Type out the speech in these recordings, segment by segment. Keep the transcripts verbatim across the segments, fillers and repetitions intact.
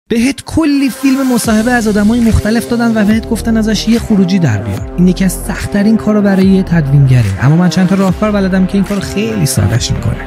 بهت کلی فیلم مصاحبه از آدمای مختلف دادن و بهت گفتن ازش یه خروجی در بیار. این یکی از سخت‌ترین کارا برای یه تدوینگره، اما من چند تا راهکار بلدم که این کارو خیلی ساده‌ش می‌کنه.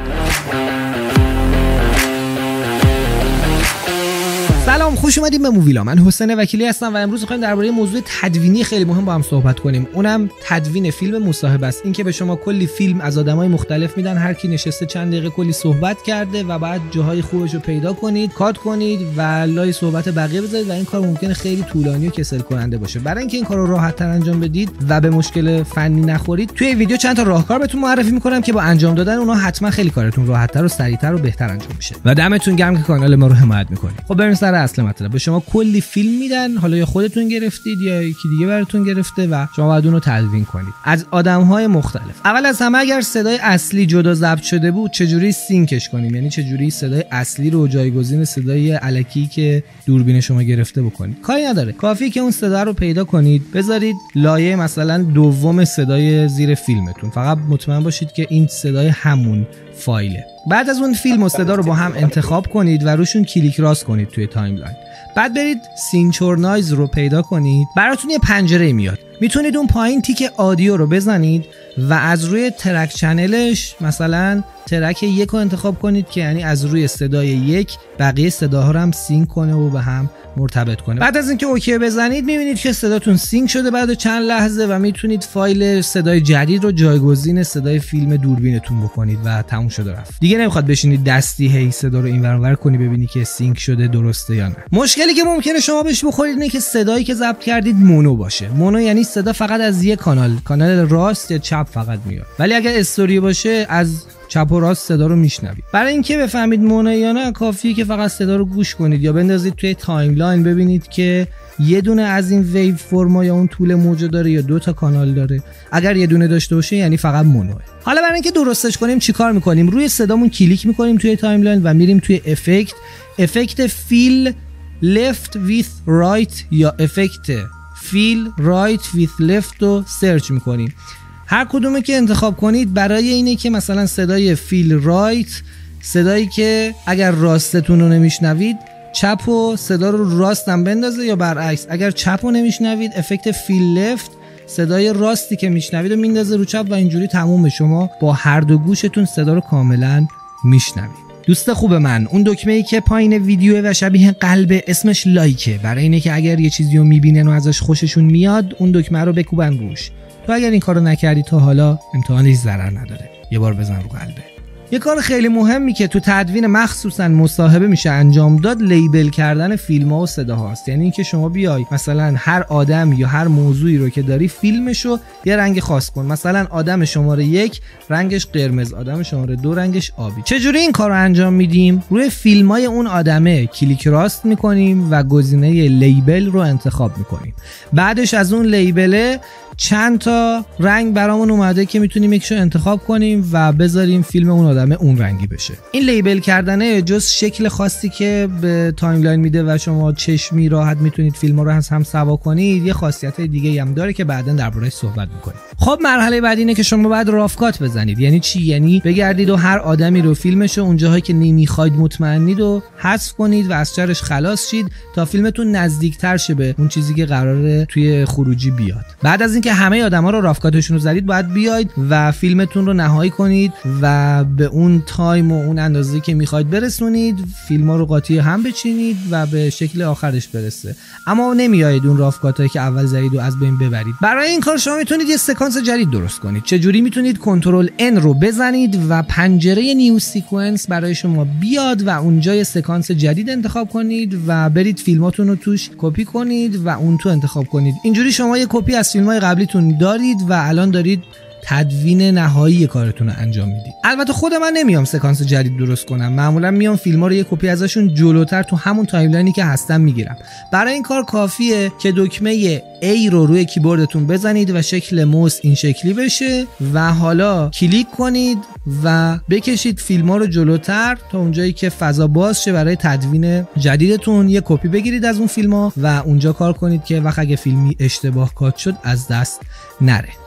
سلام، خوش اومدید به موویلا. من حسین وکیلی هستم و امروز می‌خوایم درباره موضوع تدوینی خیلی مهم با هم صحبت کنیم. اونم تدوین فیلم مصاحبه است. این که به شما کلی فیلم از آدمای مختلف میدن، هر کی نشسته چند دقیقه کلی صحبت کرده و بعد جاهای خوبش رو پیدا کنید، کات کنید و لای صحبت بقیه بذارید و این کار ممکنه خیلی طولانی و کسل کننده باشه. برای اینکه این کارو راحت‌تر انجام بدید و به مشکل فنی نخورید، توی ویدیو چند تا راهکار بهتون معرفی می‌کنم که با انجام دادن اونها حتما خیلی کارتون راحت‌تر و سریع‌تر و بهتر انجام میشه. و دمتون گرم که کانال ما رو حمایت می‌کنید. خب بریم سر اصل مطلب. به شما کلی فیلم میدن، حالا یا خودتون گرفتید یا یکی دیگه براتون گرفته و شما باید اون رو تدوین کنید از آدم‌های مختلف. اول از همه اگر صدای اصلی جدا ضبط شده بود چجوری سینکش کنیم، یعنی چجوری صدای اصلی رو جایگزین صدای الکی که دوربین شما گرفته بکنید. کاری نداره، کافیه که اون صدا رو پیدا کنید، بذارید لایه مثلا دوم صدای زیر فیلمتون. فقط مطمئن باشید که این صدای همون فایله. بعد از اون فیلم و صدا رو با هم انتخاب کنید و روشون کلیک راست کنید توی تایملاین. بعد برید سینچرونایز رو پیدا کنید، براتون یه پنجره میاد. میتونید اون پایین تیک آدیو رو بزنید و از روی ترک چنلش مثلا ترک یک رو انتخاب کنید که یعنی از روی صدای یک بقیه صداها رو هم سینک کنه و به هم مرتبط کنه. بعد از اینکه اوکی بزنید میبینید که صداتون سینک شده بعد چند لحظه و میتونید فایل صدای جدید رو جایگزین صدای فیلم دوربینتون بکنید و تموم شده رفت. دیگه نمیخواد بشینید دستی هی صدا رو این ور اون ور کنی ببینی که سینک شده درسته یا نه. مشکلی که ممکنه شما بهش بخورید اینه که صدایی که ضبط کردید مونو باشه. مونو یعنی صدا فقط از یک کانال، کانال راست یا چپ فقط میاد. ولی اگر استوری باشه از چپ و راست صدا رو میشنوید. برای اینکه بفهمید مونو یا نه کافیه که فقط صدا رو گوش کنید یا بندازید توی تایملاین ببینید که یه دونه از این ویو فرما یا اون طول موج داره یا دو تا کانال داره. اگر یه دونه داشته باشه یعنی فقط مونوه. حالا برای اینکه درستش کنیم چیکار میکنیم؟ روی صدامون کلیک میکنیم توی تایملاین و میریم توی افکت، افکت فیل left with right یا افکت فیل right with left رو سرچ میکنیم. هر کدومه که انتخاب کنید برای اینه که مثلا صدای فیل رایت، صدایی که اگر راستتون رو نمیشنوید چپ و صدا رو راستم بندازه، یا برعکس اگر چپ رو نمیشنوید افکت فیل لفت صدای راستی که میشنوید رو میندازه رو چپ و اینجوری تموم شما با هر دو گوشتون صدا رو کاملا میشنوید. دوست خوب من، اون دکمه ای که پایین ویدیو و شبیه قلب اسمش لایکه، برای اینه که اگر یه چیزی رو میبینن و ازش خوششون میاد اون دکمه رو بکوبن روش. تو اگر این کارو نکردی تا حالا امتحانش ضرر نداره، یه بار بزن رو قلبه. یه کار خیلی مهمی که تو تدوین مخصوصا مصاحبه میشه انجام داد لیبل کردن فیلم‌ها و صداهاست. یعنی اینکه شما بیای مثلا هر آدم یا هر موضوعی رو که داری فیلمشو یه رنگ خاص کن. مثلا آدم شماره یک رنگش قرمز، آدم شماره دو رنگش آبی. چجوری این کارو انجام میدیم؟ روی فیلمای اون آدمه کلیک راست میکنیم و گزینه لیبل رو انتخاب میکنیم. بعدش از اون لیبله چند تا رنگ برامون اومده که میتونیم یکشو انتخاب کنیم و بذاریم فیلم اون آدمه اون رنگی بشه. این لیبل کردنه جز شکل خاصی که به تایملاین میده و شما چشمی راحت میتونید فیلم‌ها رو هم سوا کنید، یه خاصیت دیگه هم داره که بعداً درباره‌اش صحبت می‌کنیم. خب مرحله بعدی اینه که شما باید رافکات بزنید. یعنی چی؟ یعنی بگردید و هر آدمی رو فیلمشو اون جاهایی که نمیخواید مطمئنید و حذف کنید و از چرش خلاص شید تا فیلمتون نزدیک‌تر شه به اون چیزی که قراره توی خروجی بیاد. بعد از اینکه همه آدما رو رافکاتشون رو زدید باید بیاید و فیلمتون رو نهایی کنید و به اون تایم و اون اندازه‌ای که میخواید برسونید. فیلم‌ها رو قاطی هم بچینید و به شکل آخرش برسه. اما نمیایید اون رافکاتایی که اول زدید و از بین ببرید. برای این کار شما میتونید یه سکانس جدید درست کنید. چجوری؟ میتونید کنترل ان رو بزنید و پنجره نیو سیکونس برای شما بیاد و اونجا یه سکانس جدید انتخاب کنید و برید فیلماتون رو توش کپی کنید و اون تو انتخاب کنید. اینجوری شما یه کپی از فیلم‌های قبلیتون دارید و الان دارید تدوین نهایی کارتون رو انجام میدید. البته خود من نمیام سکانس جدید درست کنم، معمولا میام فیلم‌ها رو یه کپی ازشون جلوتر تو همون تایملاینی که هستم میگیرم. برای این کار کافیه که دکمه A رو روی کیبوردتون بزنید و شکل موس این شکلی بشه و حالا کلیک کنید و بکشید فیلم‌ها رو جلوتر تا اونجایی که فضا باز شه برای تدوین جدیدتون. یه کپی بگیرید از اون فیلم‌ها و اونجا کار کنید که وقت اگه فیلمی اشتباه کات شد از دست نره.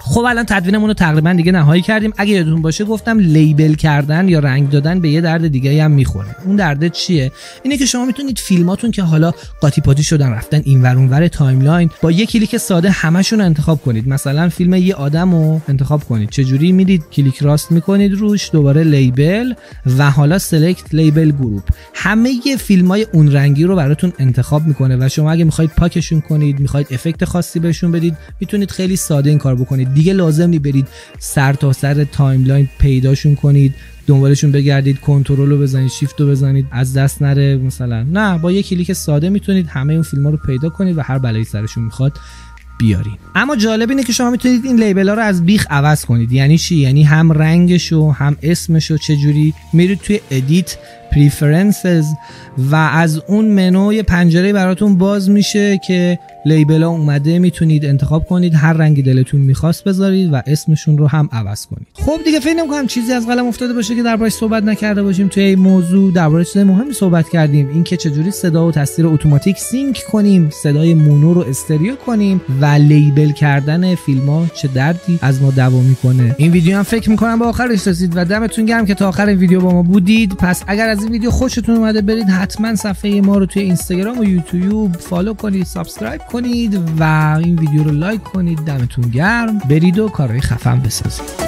خب الان تدوینمون رو تقریبا دیگه نهایی کردیم. اگه یادتون باشه گفتم لیبل کردن یا رنگ دادن به یه درد دیگه هم میخوره. اون درد چیه؟ اینه که شما میتونید فیلماتون که حالا قاطی پاتی شدن رفتن اینور اونور تایملاین، با یه کلیک ساده همشون رو انتخاب کنید. مثلا فیلم یه آدمو انتخاب کنید. چه جوری میدید؟ کلیک راست میکنید روش، دوباره لیبل و حالا سلکت لیبل گروپ. همه ی فیلمای اون رنگی رو براتون انتخاب میکنه و شما اگه میخواید پاکشون کنید، میخواید افکت خاصی بهشون بدید، میتونید خیلی ساده این کار بکنید. دیگه لازم نی برید سر تا سر تایملاین پیداشون کنید، دنبالشون بگردید، کنترل رو بزنید، شیفت رو بزنید از دست نره مثلا. نه، با یه کلیک ساده میتونید همه اون فیلم‌ها رو پیدا کنید و هر بلایی سرشون میخواد بیارین. اما جالب اینه که شما میتونید این لیبل ها رو از بیخ عوض کنید. یعنی چی؟ یعنی هم رنگشو هم اسمشو. چجوری؟ میرید توی ادیت پریفرنسز و از اون منو یه پنجره براتون باز میشه که لیبل ها اومده، میتونید انتخاب کنید هر رنگی دلتون میخواست بذارید و اسمشون رو هم عوض کنید. خب دیگه فکر نمی‌کنم چیزی از قلم افتاده باشه که دربارش صحبت نکرده باشیم. توی این موضوع درباره چیز مهمی صحبت کردیم، این که چجوری صدا و تصویر اتوماتیک سینک کنیم، صدای مونو رو استریو کنیم و لیبل کردن فیلم‌ها چه دردی از ما دوا میکنه. این ویدیو هم فکر می‌کنم به آخرش رسید و دمتون گرم که تا آخر این ویدیو با ما بودید. پس اگر از این ویدیو خوشتون اومده برید حتما صفحه ما رو توی اینستاگرام و یوتیوب فالو کنید، سابسکرایب کنید و این ویدیو رو لایک کنید. دمتون گرم. برید و کارهای خفن بسازید.